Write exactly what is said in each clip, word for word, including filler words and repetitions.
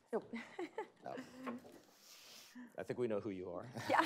Nope. No. I think we know who you are. Yeah.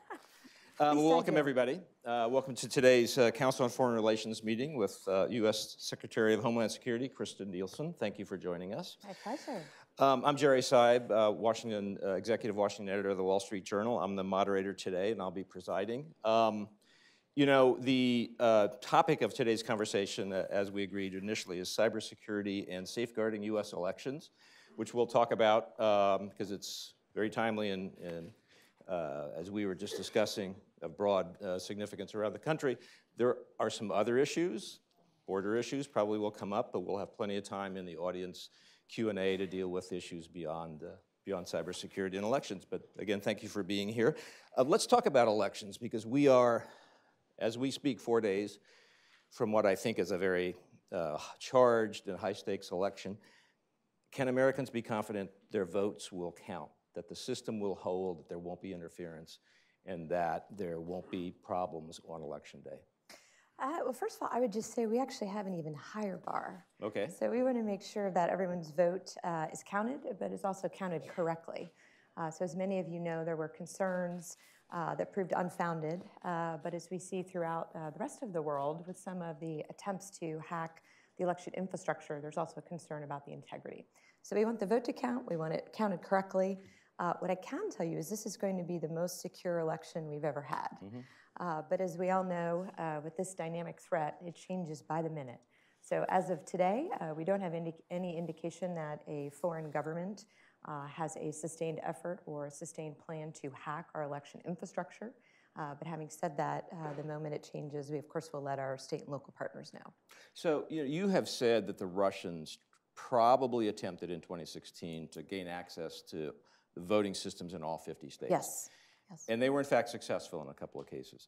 Um, well, welcome, everybody. Uh, welcome to today's uh, Council on Foreign Relations meeting with uh, U S Secretary of Homeland Security, Kirstjen Nielsen. Thank you for joining us. My pleasure. Um, I'm Jerry Seib, uh, Washington, uh, Executive Washington Editor of the Wall Street Journal. I'm the moderator today, and I'll be presiding. Um, you know, the uh, topic of today's conversation, uh, as we agreed initially, is cybersecurity and safeguarding U S elections, which we'll talk about because um, it's very timely and, and uh, as we were just discussing, of broad uh, significance around the country. There are some other issues, border issues probably will come up, but we'll have plenty of time in the audience Q and A to deal with issues beyond, uh, beyond cybersecurity and elections. But again, thank you for being here. Uh, let's talk about elections, because we are, as we speak, four days from what I think is a very uh, charged and high-stakes election. Can Americans be confident their votes will count, that the system will hold, that there won't be interference, and that there won't be problems on election day? Uh, well, first of all, I would just say we actually have an even higher bar. Okay. So we want to make sure that everyone's vote uh, is counted, but is also counted correctly. Uh, so as many of you know, there were concerns uh, that proved unfounded, uh, but as we see throughout uh, the rest of the world with some of the attempts to hack the election infrastructure, there's also a concern about the integrity. So we want the vote to count, we want it counted correctly. Uh, what I can tell you is this is going to be the most secure election we've ever had. Mm-hmm. Uh, but as we all know, uh, with this dynamic threat, it changes by the minute. So as of today, uh, we don't have indi any indication that a foreign government uh, has a sustained effort or a sustained plan to hack our election infrastructure. Uh, but having said that, uh, the moment it changes, we of course will let our state and local partners know. So you know, you have said that the Russians probably attempted in twenty sixteen to gain access to the voting systems in all fifty states. Yes. Yes. And they were in fact successful in a couple of cases.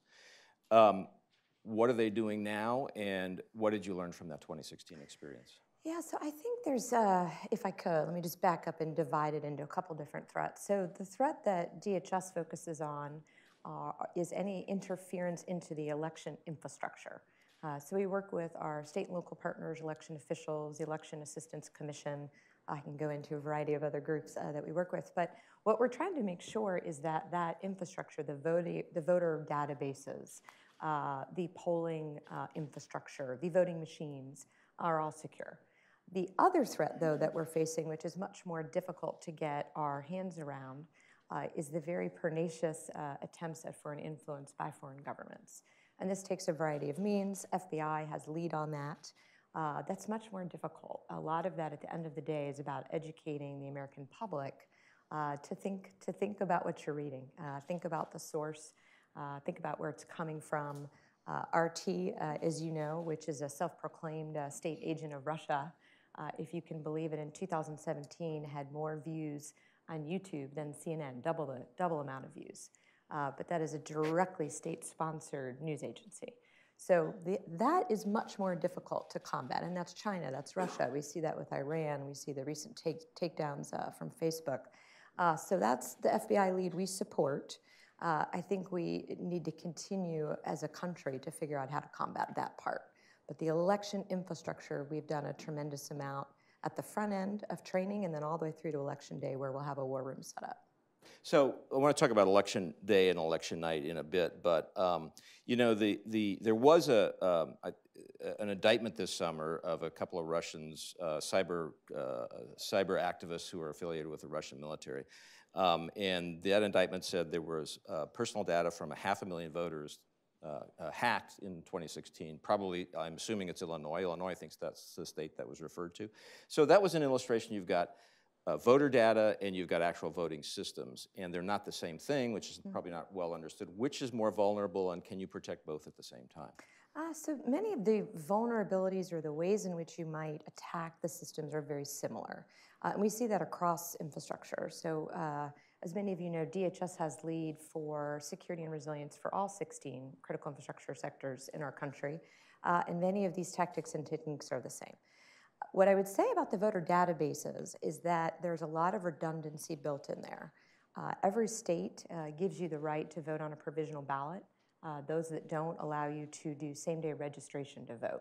Um, what are they doing now, and what did you learn from that twenty sixteen experience? Yeah, so I think there's, uh, if I could, let me just back up and divide it into a couple different threats. So the threat that D H S focuses on uh, is any interference into the election infrastructure. Uh, so we work with our state and local partners, election officials, the Election Assistance Commission. I can go into a variety of other groups uh, that we work with. But what we're trying to make sure is that that infrastructure, the, voting, the voter databases, uh, the polling uh, infrastructure, the voting machines are all secure. The other threat, though, that we're facing, which is much more difficult to get our hands around, uh, is the very pernicious uh, attempts at foreign influence by foreign governments. And this takes a variety of means. F B I has lead on that. Uh, that's much more difficult. A lot of that, at the end of the day, is about educating the American public uh, to think to think about what you're reading, uh, think about the source, uh, think about where it's coming from. Uh, R T, uh, as you know, which is a self-proclaimed uh, state agent of Russia, uh, if you can believe it, in two thousand seventeen had more views on YouTube than C N N, double the double amount of views. Uh, but that is a directly state-sponsored news agency. So the, that is much more difficult to combat, and that's China, that's Russia. We see that with Iran. We see the recent take, takedowns uh, from Facebook. Uh, so that's the F B I lead we support. Uh, I think we need to continue as a country to figure out how to combat that part. But the election infrastructure, we've done a tremendous amount at the front end of training and then all the way through to election day where we'll have a war room set up. So I want to talk about election day and election night in a bit, but um, you know, the the there was a, um, a an indictment this summer of a couple of Russians, uh, cyber uh, cyber activists who are affiliated with the Russian military, um, and that indictment said there was uh, personal data from a half a million voters uh, uh, hacked in twenty sixteen. Probably, I'm assuming it's Illinois. Illinois thinks that's the state that was referred to. So that was an illustration. You've got Uh, voter data and you've got actual voting systems, and they're not the same thing, which is probably not well understood. Which is more vulnerable, and can you protect both at the same time? Uh, so many of the vulnerabilities or the ways in which you might attack the systems are very similar. Uh, and we see that across infrastructure. So uh, as many of you know, D H S has lead for security and resilience for all sixteen critical infrastructure sectors in our country. Uh, and many of these tactics and techniques are the same. What I would say about the voter databases is that there's a lot of redundancy built in there. Uh, every state uh, gives you the right to vote on a provisional ballot. Uh, those that don't allow you to do same-day registration to vote.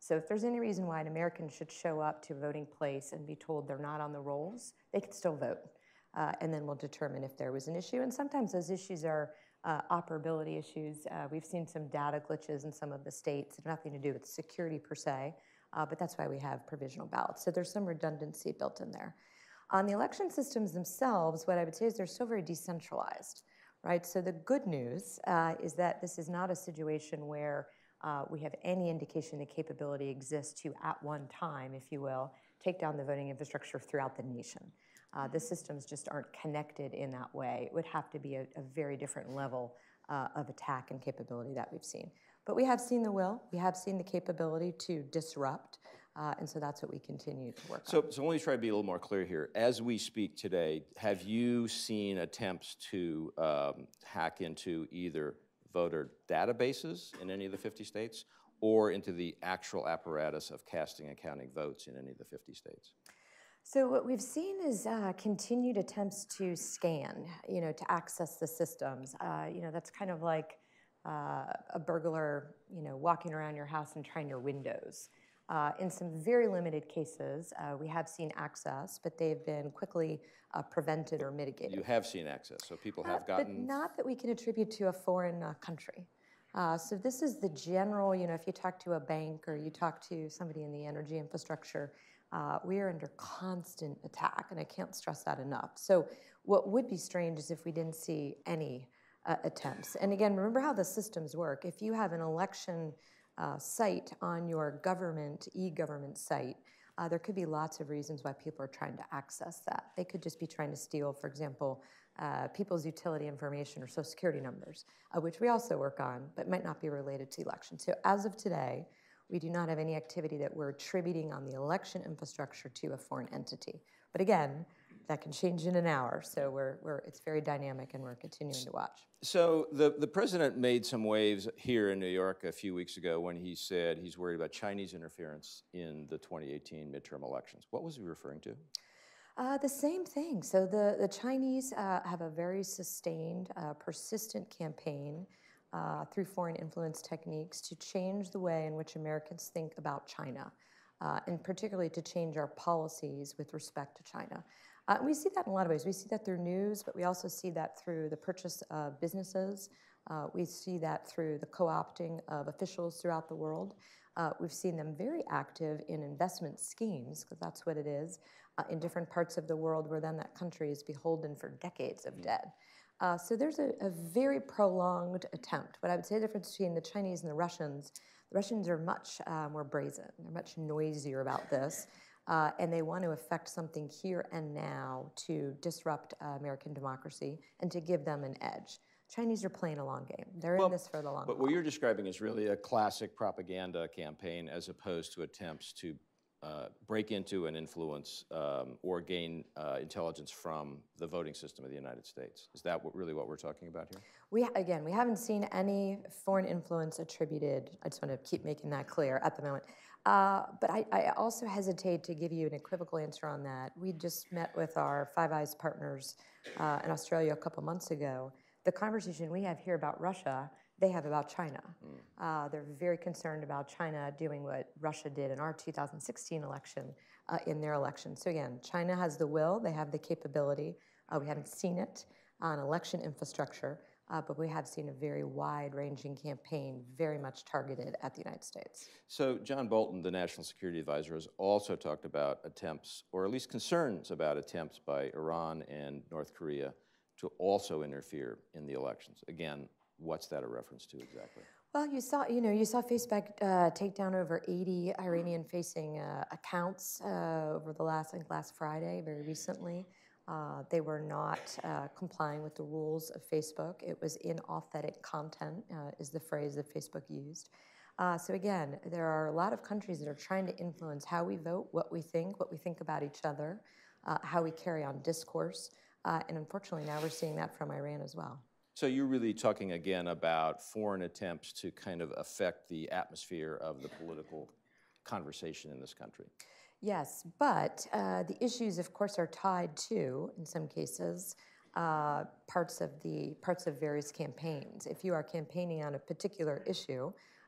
So if there's any reason why an American should show up to a voting place and be told they're not on the rolls, they can still vote. Uh, and then we'll determine if there was an issue. And sometimes those issues are uh, operability issues. Uh, we've seen some data glitches in some of the states. It has nothing to do with security per se, uh, but that's why we have provisional ballots. So there's some redundancy built in there. On the election systems themselves, what I would say is they're still very decentralized, right? So the good news uh, is that this is not a situation where uh, we have any indication the capability exists to, at one time, if you will, take down the voting infrastructure throughout the nation. Uh, the systems just aren't connected in that way. It would have to be a, a very different level uh, of attack and capability that we've seen. But we have seen the will, we have seen the capability to disrupt, uh, and so that's what we continue to work so, on. So let me try to be a little more clear here. As we speak today, have you seen attempts to um, hack into either voter databases in any of the fifty states or into the actual apparatus of casting and counting votes in any of the fifty states? So what we've seen is uh, continued attempts to scan, you know, to access the systems. Uh, you know, that's kind of like uh, a burglar, you know, walking around your house and trying your windows. Uh, in some very limited cases, uh, we have seen access, but they've been quickly uh, prevented or mitigated. You have seen access, so people have uh, gotten... But not that we can attribute to a foreign uh, country. Uh, so this is the general, you know, if you talk to a bank or you talk to somebody in the energy infrastructure, uh, we are under constant attack, and I can't stress that enough. So what would be strange is if we didn't see any uh, attempts. And again, remember how the systems work. If you have an election uh, site on your government, e-government site, uh, there could be lots of reasons why people are trying to access that. They could just be trying to steal, for example, uh, people's utility information or social security numbers, uh, which we also work on, but might not be related to elections. So as of today, we do not have any activity that we're attributing on the election infrastructure to a foreign entity. But again, that can change in an hour, so we're, we're, it's very dynamic and we're continuing to watch. So the, the president made some waves here in New York a few weeks ago when he said he's worried about Chinese interference in the twenty eighteen midterm elections. What was he referring to? Uh, the same thing. So the, the Chinese uh, have a very sustained, uh, persistent campaign uh, through foreign influence techniques to change the way in which Americans think about China, uh, and particularly to change our policies with respect to China. Uh, we see that in a lot of ways. We see that through news, but we also see that through the purchase of businesses. Uh, we see that through the co-opting of officials throughout the world. Uh, we've seen them very active in investment schemes, because that's what it is, uh, in different parts of the world where then that country is beholden for decades of debt. Uh, so there's a, a very prolonged attempt. What I would say the difference between the Chinese and the Russians, the Russians are much uh, more brazen. They're much noisier about this. Uh, and they want to affect something here and now to disrupt uh, American democracy and to give them an edge. Chinese are playing a long game. They're well, in this for the long But haul. What you're describing is really a classic propaganda campaign as opposed to attempts to uh, break into and influence um, or gain uh, intelligence from the voting system of the United States. Is that what, really what we're talking about here? We, again, we haven't seen any foreign influence attributed. I just want to keep making that clear at the moment. Uh, but I, I also hesitate to give you an equivocal answer on that. We just met with our Five Eyes partners uh, in Australia a couple months ago. The conversation we have here about Russia, they have about China. Mm. Uh, they're very concerned about China doing what Russia did in our two thousand sixteen election, uh, in their election. So again, China has the will, they have the capability. Uh, we haven't seen it on election infrastructure. Uh, but we have seen a very wide-ranging campaign, very much targeted at the United States. So John Bolton, the National Security Advisor, has also talked about attempts, or at least concerns about attempts by Iran and North Korea to also interfere in the elections. Again, what's that a reference to exactly? Well, you saw, you know, you saw Facebook uh, take down over eighty Iranian-facing uh, accounts uh, over the last, I think, last Friday, very recently. Uh, they were not uh, complying with the rules of Facebook. It was inauthentic content, uh, is the phrase that Facebook used. Uh, so again, there are a lot of countries that are trying to influence how we vote, what we think, what we think about each other, uh, how we carry on discourse. Uh, and unfortunately, now we're seeing that from Iran as well. So you're really talking again about foreign attempts to kind of affect the atmosphere of the political conversation in this country. Yes, but uh, the issues, of course, are tied to, in some cases, uh, parts of the parts of various campaigns. If you are campaigning on a particular issue,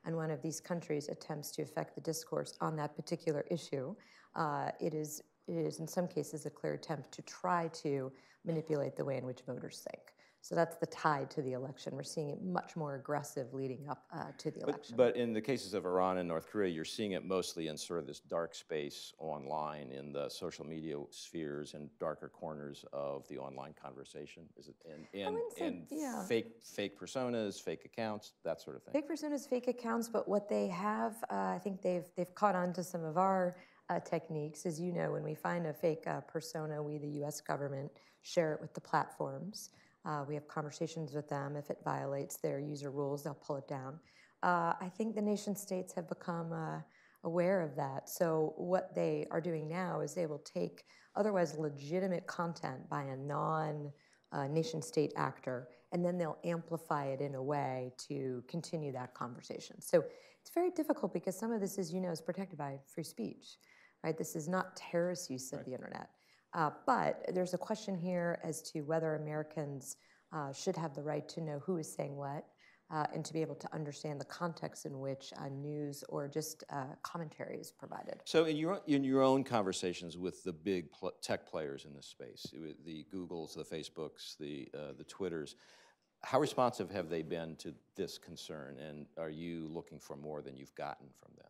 and one of these countries attempts to affect the discourse on that particular issue, uh, it is, it is in some cases a clear attempt to try to manipulate the way in which voters think. So that's the tide to the election. We're seeing it much more aggressive leading up uh, to the election. But, but in the cases of Iran and North Korea, you're seeing it mostly in sort of this dark space online, in the social media spheres and darker corners of the online conversation. Is it in, in, say, in yeah. fake fake personas, fake accounts, that sort of thing? Fake personas, fake accounts, but what they have, uh, I think they've they've caught on to some of our uh, techniques. As you know, when we find a fake uh, persona, we, the U S government, share it with the platforms. Uh, we have conversations with them. If it violates their user rules, they'll pull it down. Uh, I think the nation states have become uh, aware of that. So what they are doing now is they will take otherwise legitimate content by a non-nation uh, state actor, and then they'll amplify it in a way to continue that conversation. So it's very difficult because some of this, as you know, is protected by free speech, right? This is not terrorist use of right. the internet. Uh, but there's a question here as to whether Americans uh, should have the right to know who is saying what uh, and to be able to understand the context in which uh, news or just uh, commentary is provided. So in your, in your own conversations with the big pl tech players in this space, the Googles, the Facebooks, the, uh, the Twitters, how responsive have they been to this concern, and are you looking for more than you've gotten from them?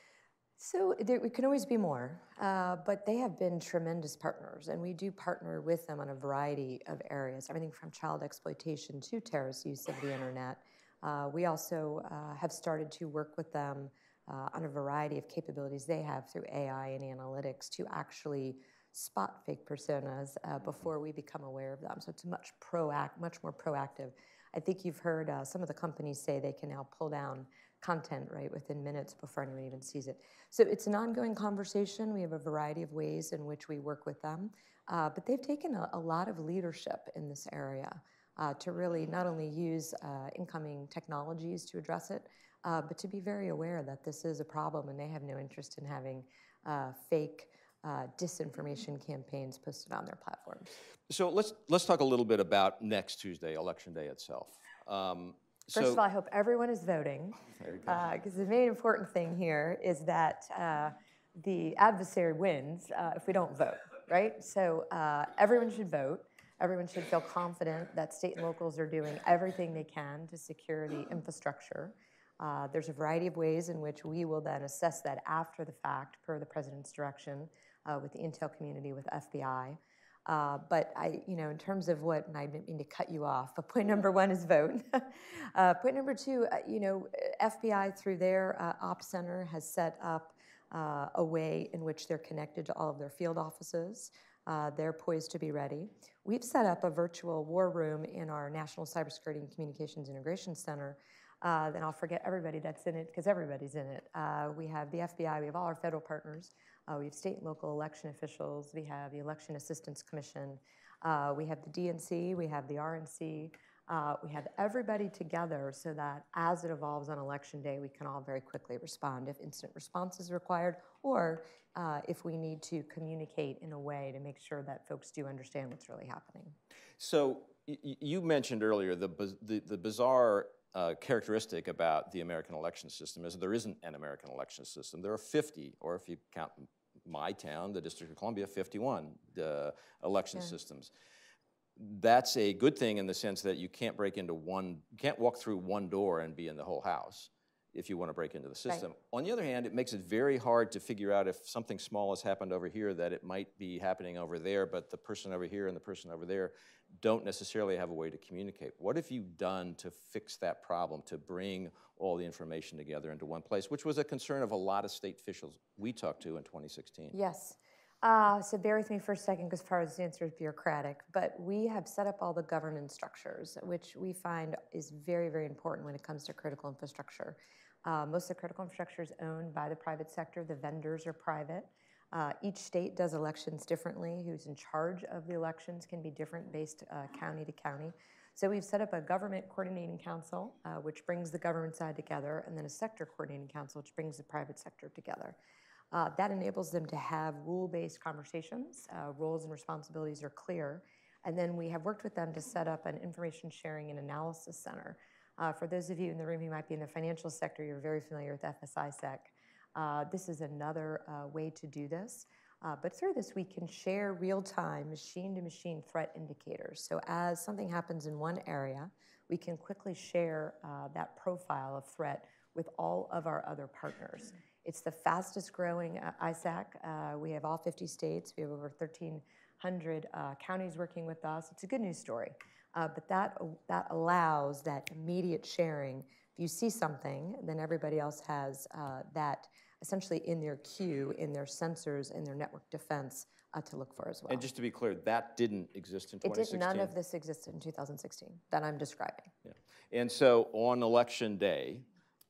So there, we can always be more, uh, but they have been tremendous partners, and we do partner with them on a variety of areas, everything from child exploitation to terrorist use of the internet. Uh, we also uh, have started to work with them uh, on a variety of capabilities they have through A I and analytics to actually spot fake personas uh, before we become aware of them. So it's much proact, much more proactive. I think you've heard uh, some of the companies say they can now pull down content right within minutes before anyone even sees it. So it's an ongoing conversation. We have a variety of ways in which we work with them, uh, but they've taken a, a lot of leadership in this area uh, to really not only use uh, incoming technologies to address it, uh, but to be very aware that this is a problem, and they have no interest in having uh, fake uh, disinformation campaigns posted on their platforms. So let's let's talk a little bit about next Tuesday, Election Day itself. Um, First so, of all, I hope everyone is voting, because uh, the main important thing here is that uh, the adversary wins uh, if we don't vote, right? So uh, everyone should vote. Everyone should feel confident that state and locals are doing everything they can to secure the infrastructure. Uh, there's a variety of ways in which we will then assess that after the fact, per the president's direction, uh, with the intel community, with F B I. Uh, but I, you know, in terms of what, and I didn't mean to cut you off, but point number one is vote. uh, point number two, uh, you know, F B I through their uh, ops center has set up uh, a way in which they're connected to all of their field offices. Uh, they're poised to be ready. We've set up a virtual war room in our National Cybersecurity and Communications Integration Center. Uh, then I'll forget everybody that's in it, because everybody's in it. Uh, we have the F B I, we have all our federal partners. Uh, we have state and local election officials. We have the Election Assistance Commission. Uh, we have the D N C. We have the R N C. Uh, we have everybody together so that as it evolves on Election Day, we can all very quickly respond if instant response is required, or uh, if we need to communicate in a way to make sure that folks do understand what's really happening. So you mentioned earlier the, the, the bizarre Uh, characteristic about the American election system is that there isn't an American election system. There are fifty, or if you count my town, the District of Columbia, fifty-one uh, election yeah. systems. That's a good thing in the sense that you can't break into one, you can't walk through one door and be in the whole house if you want to break into the system. Right. On the other hand, it makes it very hard to figure out if something small has happened over here, that it might be happening over there, but the person over here and the person over there don't necessarily have a way to communicate. What have you done to fix that problem, to bring all the information together into one place, which was a concern of a lot of state officials we talked to in twenty sixteen? Yes. Uh, so bear with me for a second, because part of this answer is bureaucratic, but we have set up all the governance structures, which we find is very, very important when it comes to critical infrastructure. Uh, most of the critical infrastructure is owned by the private sector. The vendors are private. Uh, each state does elections differently. Who's in charge of the elections can be different based uh, county to county. So we've set up a government coordinating council, uh, which brings the government side together, and then a sector coordinating council, which brings the private sector together. Uh, that enables them to have rule-based conversations. Uh, roles and responsibilities are clear. And then we have worked with them to set up an information sharing and analysis center Uh, for those of you in the room who might be in the financial sector, you're very familiar with F S I sec. Uh, this is another uh, way to do this. Uh, but through this, we can share real-time machine-to-machine threat indicators. So as something happens in one area, we can quickly share uh, that profile of threat with all of our other partners. It's the fastest growing uh, I SAC. Uh, we have all fifty states. We have over thirteen hundred uh, counties working with us. It's a good news story. Uh, but that, uh, that allows that immediate sharing. If you see something, then everybody else has uh, that essentially in their queue, in their sensors, in their network defense uh, to look for as well. And just to be clear, that didn't exist in twenty sixteen? It did. None of this existed in two thousand sixteen that I'm describing. Yeah. And so on election day,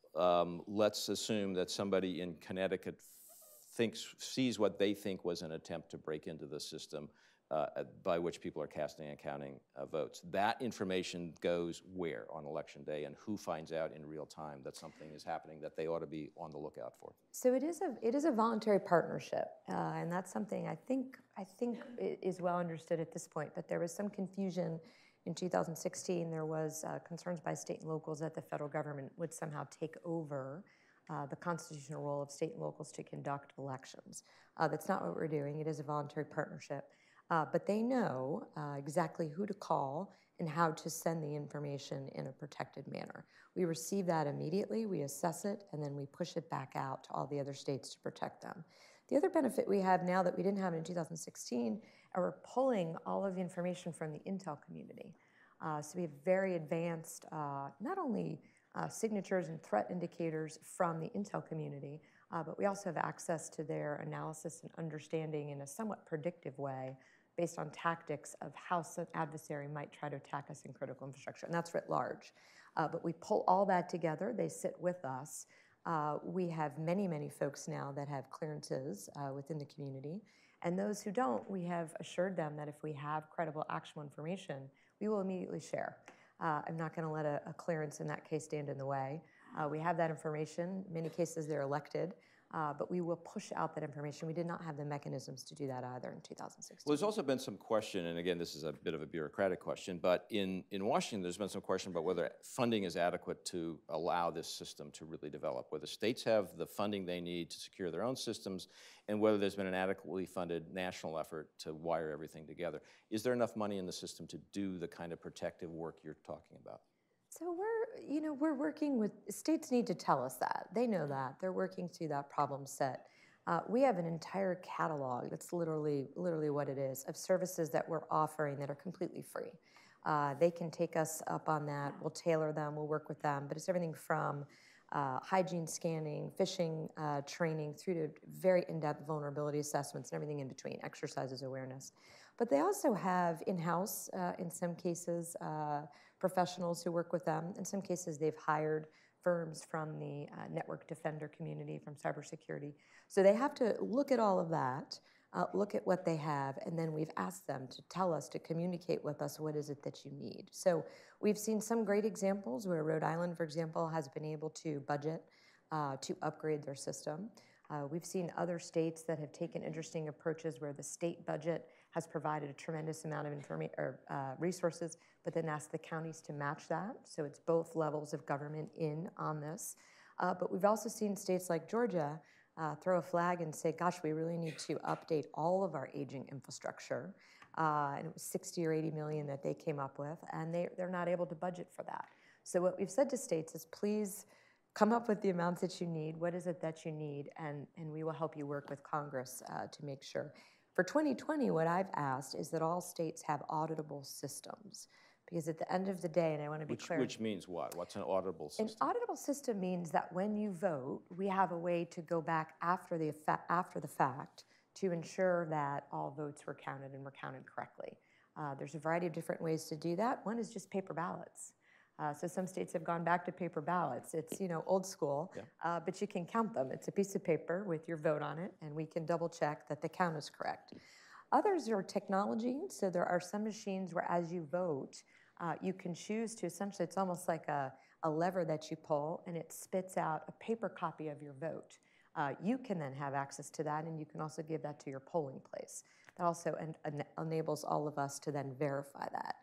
um, let's assume that somebody in Connecticut thinks, sees what they think was an attempt to break into the system uh, by which people are casting and counting uh, votes. That information goes where on election day, and who finds out in real time that something is happening that they ought to be on the lookout for? So it is a it is a voluntary partnership, uh, and that's something I think I think is well understood at this point. But there was some confusion in two thousand sixteen. There was uh, concerns by state and locals that the federal government would somehow take over uh, the constitutional role of state and locals to conduct elections. Uh, that's not what we're doing. It is a voluntary partnership. Uh, but they know uh, exactly who to call and how to send the information in a protected manner. We receive that immediately, we assess it, and then we push it back out to all the other states to protect them. The other benefit we have now that we didn't have in two thousand sixteen, are we're pulling all of the information from the intel community. Uh, so we have very advanced, uh, not only uh, signatures and threat indicators from the intel community, uh, but we also have access to their analysis and understanding in a somewhat predictive way based on tactics of how some adversary might try to attack us in critical infrastructure, and that's writ large. Uh, but we pull all that together, they sit with us. Uh, we have many, many folks now that have clearances uh, within the community, and those who don't, we have assured them that if we have credible, actionable information, we will immediately share. Uh, I'm not gonna let a, a clearance in that case stand in the way. Uh, we have that information, in many cases they're elected, Uh, but we will push out that information. We did not have the mechanisms to do that either in two thousand sixteen. Well, there's also been some question, and again, this is a bit of a bureaucratic question, but in, in Washington, there's been some question about whether funding is adequate to allow this system to really develop, whether states have the funding they need to secure their own systems, and whether there's been an adequately funded national effort to wire everything together. Is there enough money in the system to do the kind of protective work you're talking about? So we're, you know, we're working with, states need to tell us that. They know that. They're working through that problem set. Uh, we have an entire catalog, that's literally, literally what it is, of services that we're offering that are completely free. Uh, they can take us up on that. We'll tailor them. We'll work with them. But it's everything from uh, hygiene scanning, phishing uh, training, through to very in-depth vulnerability assessments and everything in between, exercises awareness. But they also have in-house, uh, in some cases, uh, professionals who work with them. In some cases, they've hired firms from the uh, network defender community, from cybersecurity. So they have to look at all of that, uh, look at what they have, and then we've asked them to tell us, to communicate with us, what is it that you need. So we've seen some great examples where Rhode Island, for example, has been able to budget uh, to upgrade their system. Uh, we've seen other states that have taken interesting approaches where the state budget has provided a tremendous amount of informa- or, uh, resources, but then asked the counties to match that. So it's both levels of government in on this. Uh, but we've also seen states like Georgia uh, throw a flag and say, gosh, we really need to update all of our aging infrastructure. Uh, and it was sixty or eighty million that they came up with, and they, they're not able to budget for that. So what we've said to states is, please come up with the amounts that you need. What is it that you need? And, and we will help you work with Congress uh, to make sure. For twenty twenty, what I've asked is that all states have auditable systems. Because at the end of the day, and I want to be Which, clear. which means what? What's an auditable system? An auditable system means that when you vote, we have a way to go back after the, after the fact to ensure that all votes were counted and were counted correctly. Uh, there's a variety of different ways to do that. One is just paper ballots. Uh, so some states have gone back to paper ballots. It's, you know, old school, yeah. uh, but you can count them. It's a piece of paper with your vote on it, and we can double check that the count is correct. Others are technology. So there are some machines where as you vote, uh, you can choose to essentially, it's almost like a, a lever that you pull, and it spits out a paper copy of your vote. Uh, you can then have access to that, and you can also give that to your polling place. That also en en enables all of us to then verify that.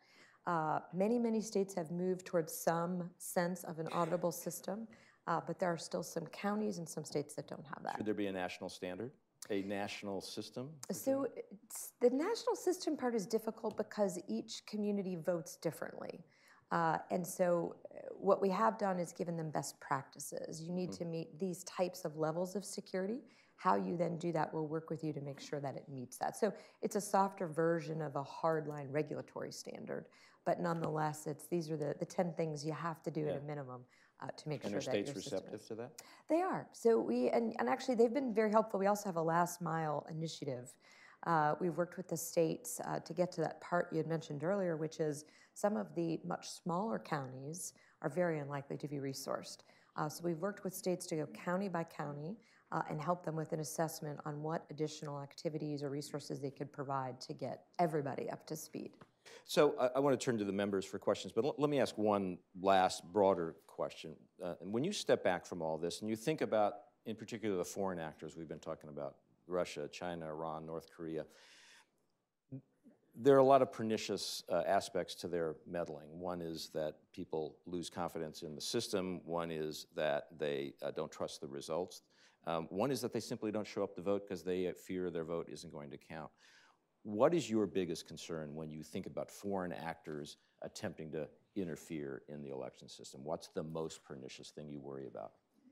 Uh, many, many states have moved towards some sense of an auditable system, uh, but there are still some counties and some states that don't have that. Should there be a national standard, a national system? So it's, the national system part is difficult because each community votes differently. Uh, and so what we have done is given them best practices. You need mm-hmm. to meet these types of levels of security. How you then do that will work with you to make sure that it meets that. So it's a softer version of a hardline regulatory standard, but nonetheless, it's these are the, the ten things you have to do yeah. at a minimum uh, to make and sure that your system is. And are states receptive to that? They are. So we, and, and actually they've been very helpful. We also have a last mile initiative. Uh, we've worked with the states uh, to get to that part you had mentioned earlier, which is some of the much smaller counties are very unlikely to be resourced. Uh, so we've worked with states to go county by county uh, and help them with an assessment on what additional activities or resources they could provide to get everybody up to speed. So I, I want to turn to the members for questions, but l- let me ask one last broader question. Uh, and when you step back from all this and you think about, in particular, the foreign actors we've been talking about, Russia, China, Iran, North Korea, there are a lot of pernicious uh, aspects to their meddling. One is that people lose confidence in the system. One is that they uh, don't trust the results. Um, one is that they simply don't show up to vote because they fear their vote isn't going to count. What is your biggest concern when you think about foreign actors attempting to interfere in the election system? What's the most pernicious thing you worry about?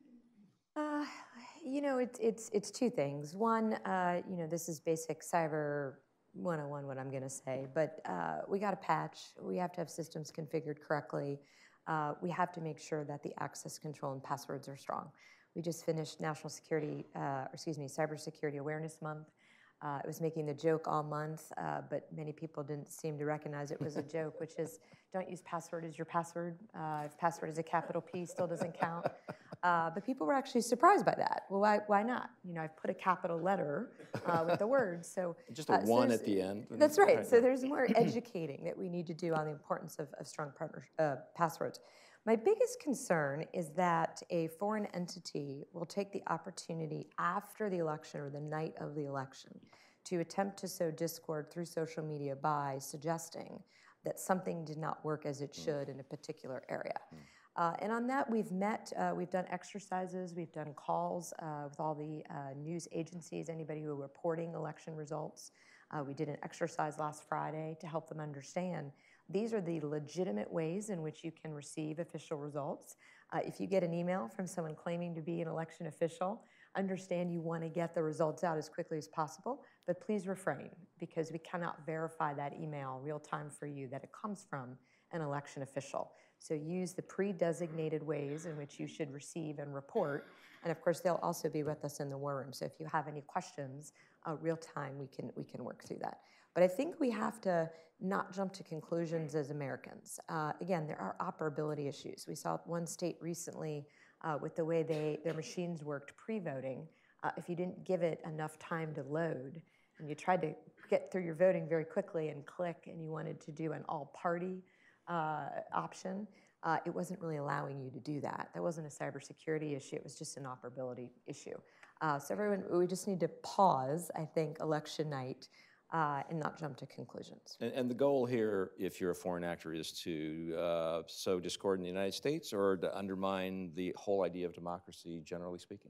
Uh, you know, it's it's it's two things. One, uh, you know, this is basic cyber one oh one, what I'm going to say, but uh, we got a patch. We have to have systems configured correctly. Uh, we have to make sure that the access control and passwords are strong. We just finished National Security, uh, or excuse me, Cybersecurity Awareness Month. Uh, it was making the joke all month, uh, but many people didn't seem to recognize it was a joke, which is don't use password as your password. Uh, if password is a capital P, still doesn't count. Uh, but people were actually surprised by that. Well, why, why not? You know, I've put a capital letter uh, with the words. So just a uh, one so at the end. That's right. right. So there's more educating that we need to do on the importance of, of strong partner, uh, passwords. My biggest concern is that a foreign entity will take the opportunity after the election or the night of the election to attempt to sow discord through social media by suggesting that something did not work as it should mm. in a particular area. Mm. Uh, and on that, we've met, uh, we've done exercises, we've done calls uh, with all the uh, news agencies, anybody who are reporting election results. Uh, we did an exercise last Friday to help them understand these are the legitimate ways in which you can receive official results. Uh, if you get an email from someone claiming to be an election official, understand you want to get the results out as quickly as possible, but please refrain because we cannot verify that email real time for you that it comes from an election official. So use the pre-designated ways in which you should receive and report. And of course, they'll also be with us in the war room. So if you have any questions, uh, real time, we can, we can work through that. But I think we have to not jump to conclusions as Americans. Uh, again, there are operability issues. We saw one state recently uh, with the way they, their machines worked pre-voting. Uh, if you didn't give it enough time to load, and you tried to get through your voting very quickly and click, and you wanted to do an all-party uh, option, uh, it wasn't really allowing you to do that. That wasn't a cybersecurity issue. It was just an operability issue. Uh, so everyone, we just need to pause, I think, election night uh, and not jump to conclusions. And, and the goal here, if you're a foreign actor, is to uh, sow discord in the United States or to undermine the whole idea of democracy, generally speaking?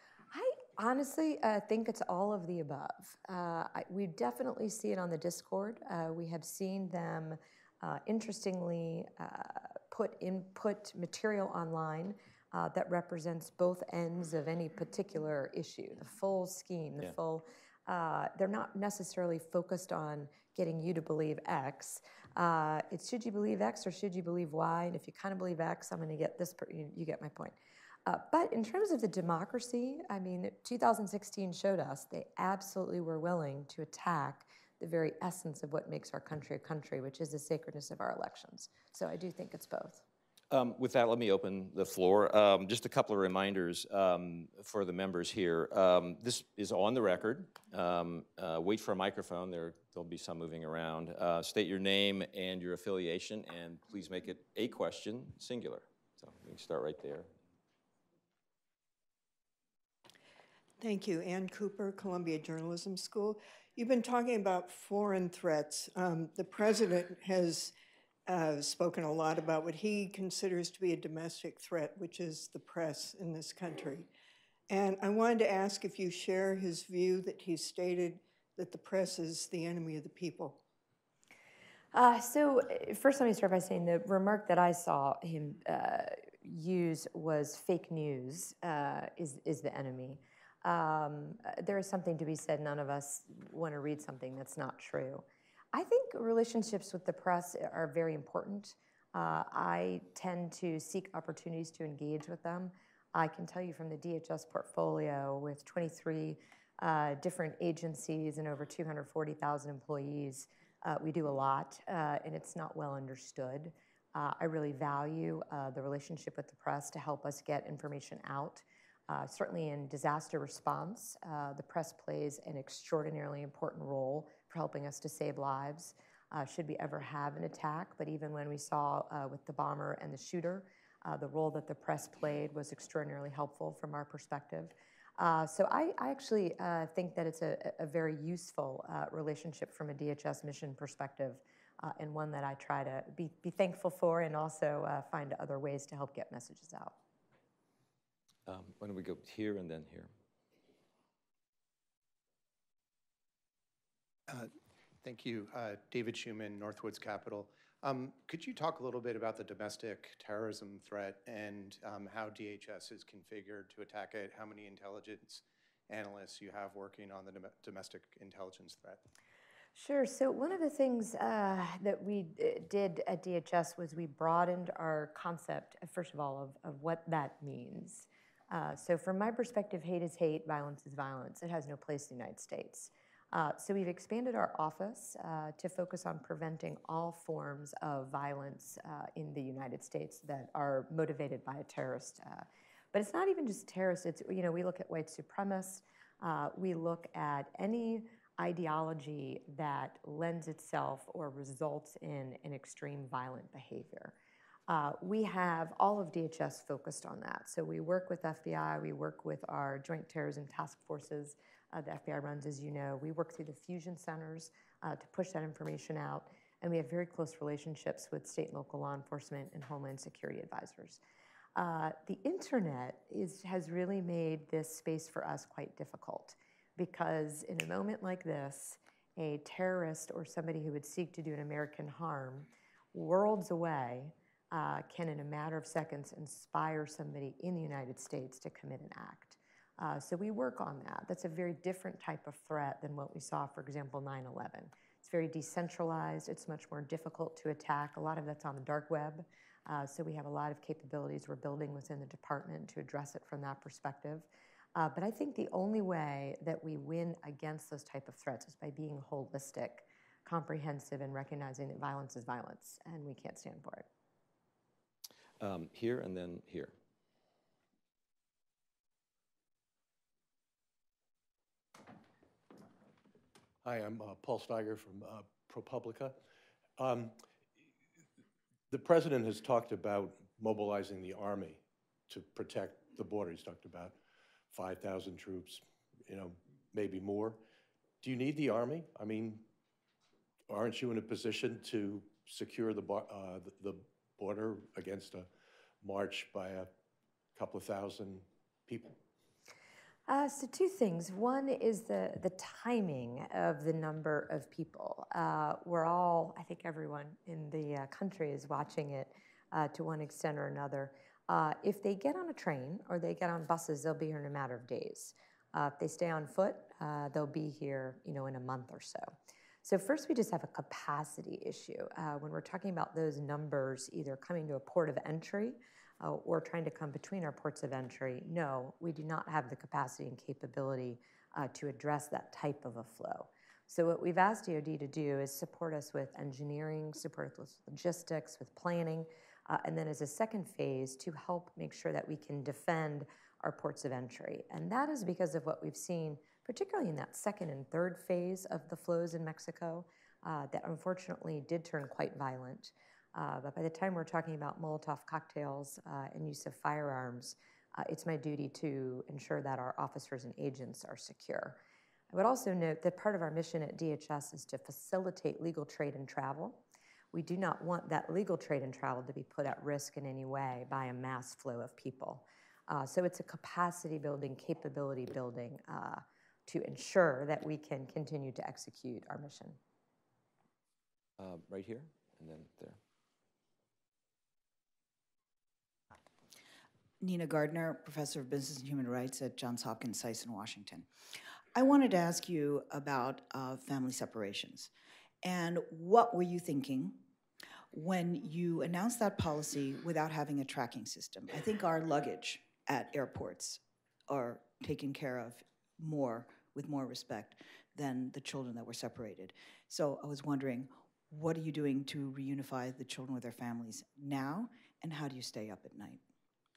I honestly uh, think it's all of the above. Uh, I, we definitely see it on the Discord. Uh, we have seen them, uh, interestingly, uh, put input material online uh, that represents both ends of any particular issue, the full scheme, the yeah. full, uh, they're not necessarily focused on getting you to believe X. Uh, it's should you believe X or should you believe Y? And if you kind of believe X, I'm going to get this, per you, you get my point. Uh, but in terms of the democracy, I mean, two thousand sixteen showed us they absolutely were willing to attack the very essence of what makes our country a country, which is the sacredness of our elections. So I do think it's both. Um, with that, let me open the floor. Um, just a couple of reminders um, for the members here. Um, this is on the record. Um, uh, wait for a microphone. There, there'll be some moving around. Uh, state your name and your affiliation, and please make it a question, singular. So we can start right there. Thank you. Ann Cooper, Columbia Journalism School. You've been talking about foreign threats. Um, the president has uh, spoken a lot about what he considers to be a domestic threat, which is the press in this country. And I wanted to ask if you share his view that he stated that the press is the enemy of the people. Uh, so uh, first, let me start by saying the remark that I saw him uh, use was fake news uh, is, is the enemy. Um, there is something to be said. None of us want to read something that's not true. I think relationships with the press are very important. Uh, I tend to seek opportunities to engage with them. I can tell you from the D H S portfolio with twenty-three uh, different agencies and over two hundred forty thousand employees, uh, we do a lot, uh, and it's not well understood. Uh, I really value uh, the relationship with the press to help us get information out. Uh, certainly in disaster response, uh, the press plays an extraordinarily important role for helping us to save lives, uh, should we ever have an attack. But even when we saw uh, with the bomber and the shooter, uh, the role that the press played was extraordinarily helpful from our perspective. Uh, so I, I actually uh, think that it's a, a very useful uh, relationship from a D H S mission perspective, uh, and one that I try to be, be thankful for and also uh, find other ways to help get messages out. Um, why don't we go here and then here? Uh, thank you. Uh, David Schuman, Northwoods Capital. Um, could you talk a little bit about the domestic terrorism threat and um, how D H S is configured to attack it? How many intelligence analysts you have working on the dom domestic intelligence threat? Sure. So one of the things uh, that we did at D H S was we broadened our concept, first of all, of, of what that means. Uh, so from my perspective, hate is hate, violence is violence. It has no place in the United States. Uh, so we've expanded our office uh, to focus on preventing all forms of violence uh, in the United States that are motivated by a terrorist. Uh, but it's not even just terrorists. It's, you know, we look at white supremacists. Uh, we look at any ideology that lends itself or results in an extreme violent behavior. Uh, we have all of D H S focused on that. So we work with F B I, we work with our joint terrorism task forces. Uh, the F B I runs, as you know. We work through the fusion centers uh, to push that information out, and we have very close relationships with state and local law enforcement and Homeland Security advisors. Uh, the internet is, has really made this space for us quite difficult, because in a moment like this, a terrorist or somebody who would seek to do an American harm worlds away uh, can, in a matter of seconds, inspire somebody in the United States to commit an act. Uh, so we work on that. That's a very different type of threat than what we saw, for example, nine eleven. It's very decentralized. It's much more difficult to attack. A lot of that's on the dark web. Uh, so we have a lot of capabilities we're building within the department to address it from that perspective. Uh, but I think the only way that we win against those type of threats is by being holistic, comprehensive, and recognizing that violence is violence, and we can't stand for it. Um, here and then here. Hi, I'm uh, Paul Steiger from uh, ProPublica. Um, the president has talked about mobilizing the Army to protect the border. He's talked about five thousand troops, you know, maybe more. Do you need the Army? I mean, aren't you in a position to secure the, uh, the, the border against a march by a couple of thousand people? Uh, so two things. One is the, the timing of the number of people. Uh, we're all, I think everyone in the uh, country is watching it uh, to one extent or another. Uh, if they get on a train or they get on buses, they'll be here in a matter of days. Uh, if they stay on foot, uh, they'll be here, you know, in a month or so. So first, we just have a capacity issue. Uh, when we're talking about those numbers, either coming to a port of entry Uh, or trying to come between our ports of entry, no, we do not have the capacity and capability uh, to address that type of a flow. So what we've asked D O D to do is support us with engineering, support us with logistics, with planning, uh, and then as a second phase to help make sure that we can defend our ports of entry. And that is because of what we've seen, particularly in that second and third phase of the flows in Mexico, uh, that unfortunately did turn quite violent. Uh, but by the time we're talking about Molotov cocktails uh, and use of firearms, uh, it's my duty to ensure that our officers and agents are secure. I would also note that part of our mission at D H S is to facilitate legal trade and travel. We do not want that legal trade and travel to be put at risk in any way by a mass flow of people. Uh, so it's a capacity building, capability building uh, to ensure that we can continue to execute our mission. Uh, right here, and then there. Nina Gardner, Professor of Business and Human Rights at Johns Hopkins SAIS in Washington. I wanted to ask you about uh, family separations. And what were you thinking when you announced that policy without having a tracking system? I think our luggage at airports are taken care of more, with more respect, than the children that were separated. So I was wondering, what are you doing to reunify the children with their families now, and how do you stay up at night?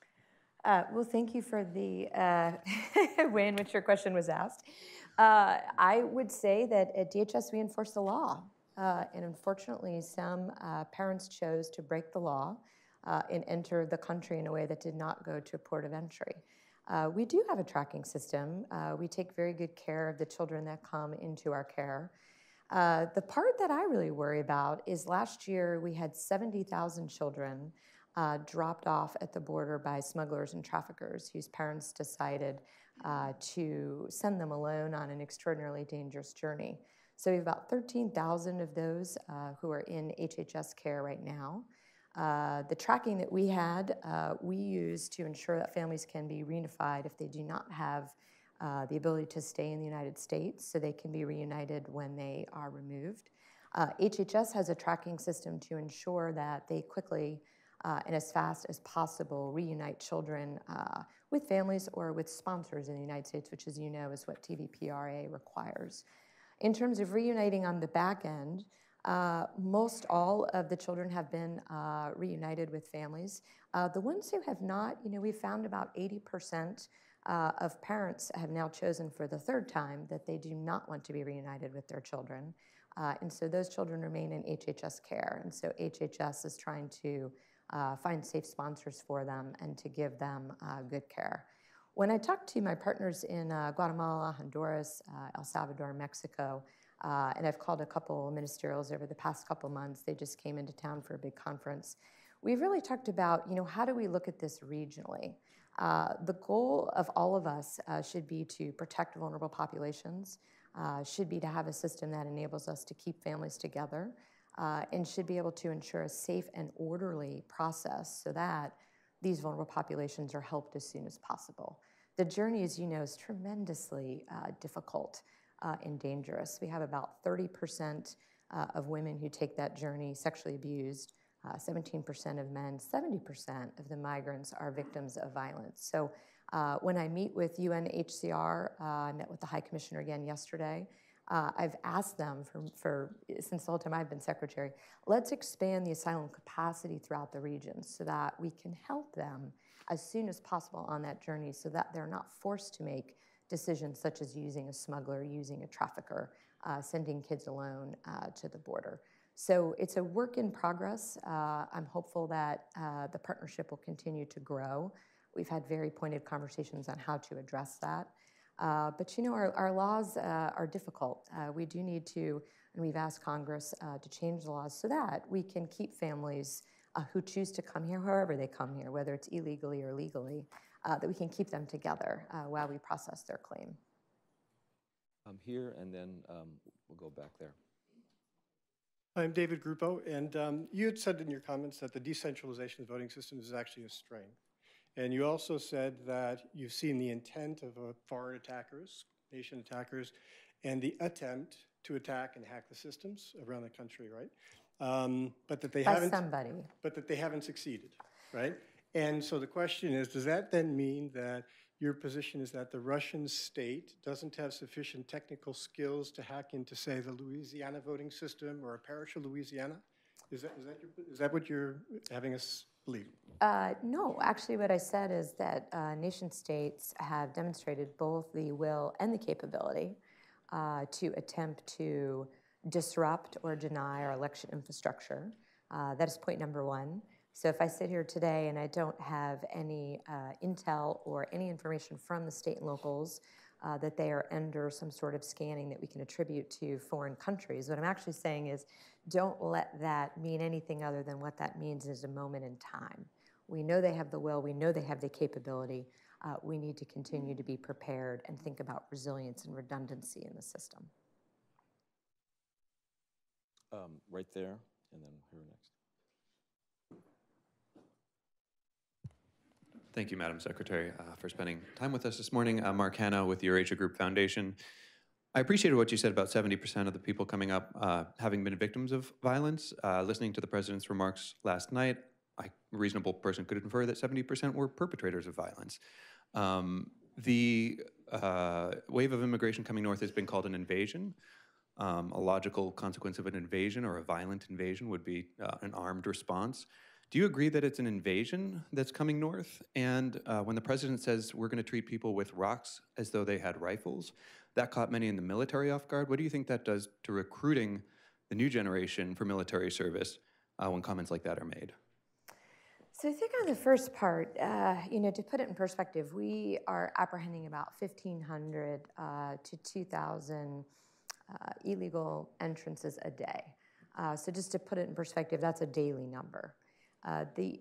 Uh, well, thank you for the uh, way in which your question was asked. Uh, I would say that at D H S we enforce the law. Uh, and unfortunately, some uh, parents chose to break the law uh, and enter the country in a way that did not go to a port of entry. Uh, we do have a tracking system. Uh, we take very good care of the children that come into our care. Uh, the part that I really worry about is last year we had seventy thousand children uh, dropped off at the border by smugglers and traffickers whose parents decided uh, to send them alone on an extraordinarily dangerous journey. So we have about thirteen thousand of those uh, who are in H H S care right now. Uh, the tracking that we had, uh, we use to ensure that families can be reunified if they do not have uh, the ability to stay in the United States, so they can be reunited when they are removed. Uh, H H S has a tracking system to ensure that they quickly uh, and as fast as possible reunite children uh, with families or with sponsors in the United States, which, as you know, is what T V P R A requires. In terms of reuniting on the back end, uh, most all of the children have been uh, reunited with families. Uh, the ones who have not, you know, we found about eighty percent uh, of parents have now chosen for the third time that they do not want to be reunited with their children. Uh, and so those children remain in H H S care. And so H H S is trying to uh, find safe sponsors for them and to give them uh, good care. When I talked to my partners in uh, Guatemala, Honduras, uh, El Salvador, Mexico, uh, and I've called a couple ministerials over the past couple months, they just came into town for a big conference. We've really talked about, you know, how do we look at this regionally? Uh, the goal of all of us uh, should be to protect vulnerable populations, uh, should be to have a system that enables us to keep families together, uh, and should be able to ensure a safe and orderly process so that these vulnerable populations are helped as soon as possible. The journey, as you know, is tremendously uh, difficult uh, and dangerous. We have about thirty percent uh, of women who take that journey sexually abused, uh, seventeen percent of men, seventy percent of the migrants are victims of violence. So uh, when I meet with U N H C R, uh, I met with the High Commissioner again yesterday, Uh, I've asked them for, for, since the whole time I've been secretary, let's expand the asylum capacity throughout the region so that we can help them as soon as possible on that journey so that they're not forced to make decisions such as using a smuggler, using a trafficker, uh, sending kids alone uh, to the border. So it's a work in progress. Uh, I'm hopeful that uh, the partnership will continue to grow. We've had very pointed conversations on how to address that. Uh, but you know, our, our laws uh, are difficult. Uh, we do need to, and we've asked Congress uh, to change the laws so that we can keep families uh, who choose to come here, however they come here, whether it's illegally or legally, uh, that we can keep them together uh, while we process their claim. I'm here, and then um, we'll go back there. I'm David Gruppo, and um, you had said in your comments that the decentralization of the voting system is actually a strength. And you also said that you've seen the intent of uh, foreign attackers, nation attackers, and the attempt to attack and hack the systems around the country, right? Um, but that they By haven't. somebody. But that they haven't succeeded, right? And so the question is, does that then mean that your position is that the Russian state doesn't have sufficient technical skills to hack into, say, the Louisiana voting system or a parish of Louisiana? Is that, is that, your, is that what you're having us believe? Uh, no, actually what I said is that uh, nation states have demonstrated both the will and the capability uh, to attempt to disrupt or deny our election infrastructure. Uh, that is point number one. So if I sit here today and I don't have any uh, intel or any information from the state and locals uh, that they are under some sort of scanning that we can attribute to foreign countries. What I'm actually saying is, don't let that mean anything other than what that means is a moment in time. We know they have the will, we know they have the capability. Uh, we need to continue to be prepared and think about resilience and redundancy in the system. Um, right there, and then here next. Thank you, Madam Secretary, uh, for spending time with us this morning. I'm Mark Hanna with the Eurasia Group Foundation. I appreciated what you said about seventy percent of the people coming up uh, having been victims of violence. Uh, listening to the President's remarks last night, I, a reasonable person could infer that seventy percent were perpetrators of violence. Um, the uh, wave of immigration coming north has been called an invasion. Um, a logical consequence of an invasion or a violent invasion would be uh, an armed response. Do you agree that it's an invasion that's coming north? And uh, when the President says we're going to treat people with rocks as though they had rifles, that caught many in the military off guard. What do you think that does to recruiting the new generation for military service uh, when comments like that are made? So I think on the first part, uh, you know, to put it in perspective, we are apprehending about fifteen hundred uh, to two thousand uh, illegal entrances a day. Uh, so just to put it in perspective, that's a daily number. Uh, the,